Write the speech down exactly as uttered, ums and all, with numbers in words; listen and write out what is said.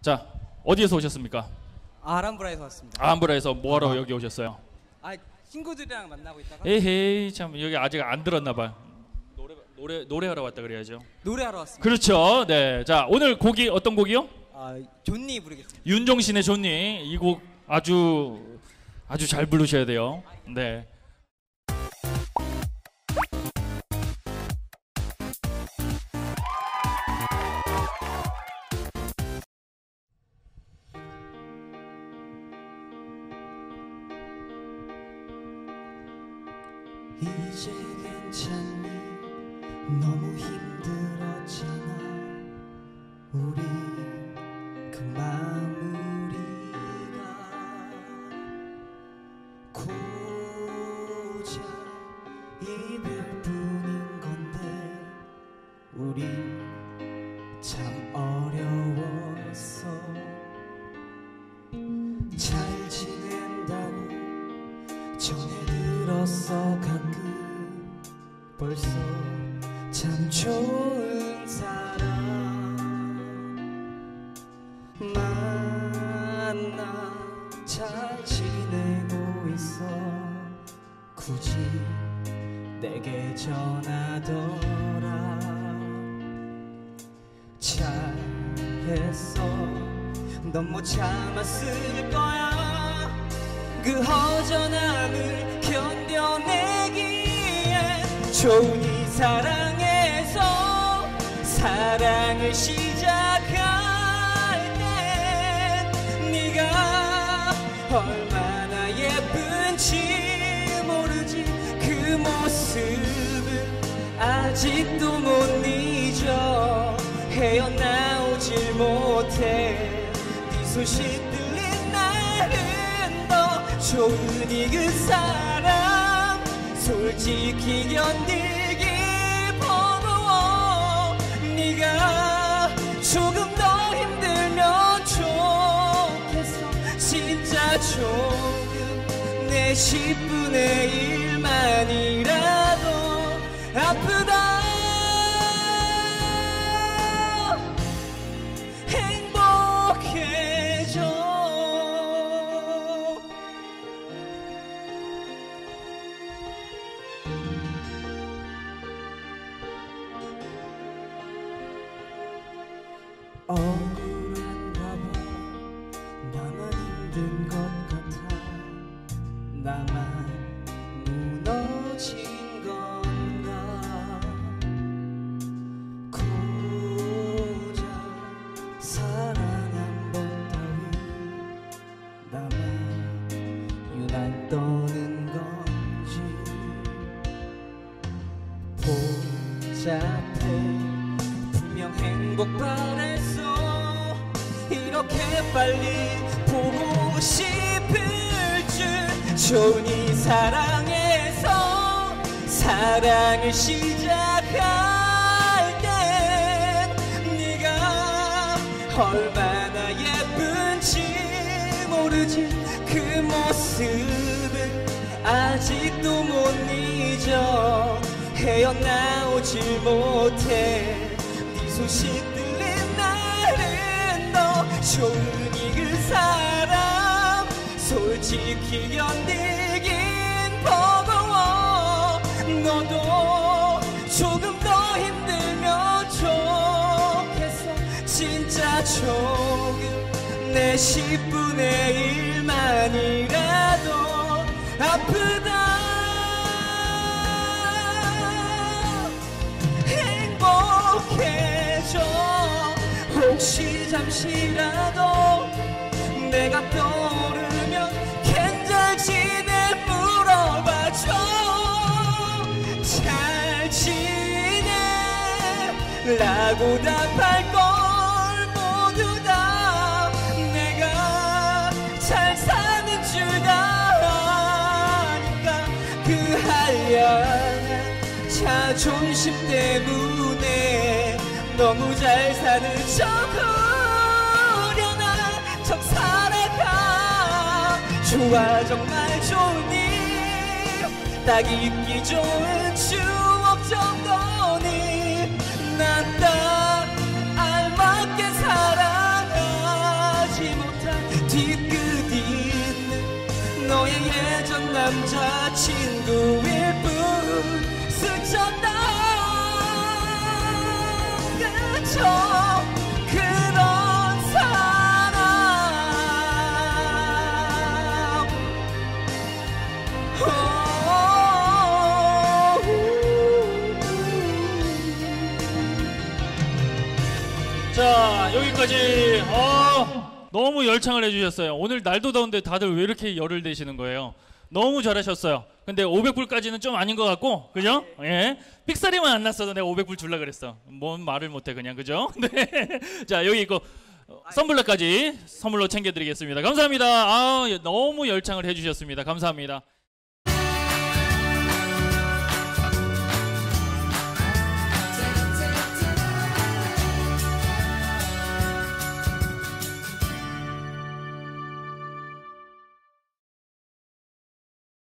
자, 어디에서 오셨습니까? 아람브라에서 왔습니다. 아람브라에서 뭐하러 아. 여기 오셨어요? 아, 친구들이랑 만나고 있다가 에헤이, 참 여기 아직 안 들었나 봐. 노래 노래 노래하러 왔다 그래야죠. 노래하러 왔습니다. 그렇죠. 네. 자, 오늘 곡이 어떤 곡이요? 아, 존니 부르겠습니다. 윤종신의 존니. 이 곡 아주 아주 잘 부르셔야 돼요. 네. 이제 괜찮니? 너무 힘들었잖아. 우리 그 마무리가 고작 이별뿐인 건데 우린 참 어려웠어. 잘 지낸다고 전해 들었어. 가끔 벌써 참 좋은 사람 만나 잘 지내고 있어. 굳이 내게 전하더라. 잘했어. 넌 못 참았을 거야. 그 허전함을 견뎌내기에 좋은 이 사랑에서 사랑을 시작할 땐 네가 얼마나 예쁜지 모르지. 그 모습을 아직도 못 잊어. 헤어나오질 못해. 네 소식 들린 날은 더 좋은 이 그 사람 솔직히 견디기 버거워. 네가 조금 더 힘들면 좋겠어. 진짜 조금 내 십분의 일만이라도 아프다 행복해져. 억울한가 봐. 나만 힘든 것 같아. 나만 무너진 건가. 고작 사랑 한 번 따위 나만 유난 떠는 건지. 복잡해. 분명 행복 바랬어. 이렇게 빨리 보고 싶을 줄. 좋은 이 사랑에서 사랑을 시작할 땐 네가 얼마나 예쁜지 모르지. 그 모습을 아직도 못 잊어. 헤어나오질 못해. 네 소식 들린 날은 더 좋은 이 그 사람 솔직히 견디긴 버거워. 너도 조금 더 힘들면 좋겠어. 진짜 조금 내 십분의 일만이라도 아프다 행복해져. 혹시 잠시라도 내가 떠오르면 괜찮지네 물어봐줘. 잘 지내 라고 답할 걸 모두 다 내가 잘 사는 줄 아니까. 그 한량한 자존심 때문에 너무 잘 사는 척하려나 척 살아가. 좋아 정말 좋니. 딱 잊기 좋은 추억 정도니. 난 딱 알맞게 사랑하 남자친구일 뿐 스쳤다 그저 그런 사람 자, 여기까지. 어, 너무 열창을 해주셨어요. 오늘 날도 더운데 다들 왜 이렇게 열을 내시는 거예요? 너무 잘하셨어요. 근데 오백 불까지는 좀 아닌 것 같고, 그죠? 예. 삑사리만 안 났어도 내가 오백 불 줄라 그랬어. 뭔 말을 못해 그냥, 그죠? 네. 자, 여기 있고 어, 선블럭까지 선물로 챙겨드리겠습니다. 감사합니다. 아, 너무 열창을 해주셨습니다. 감사합니다.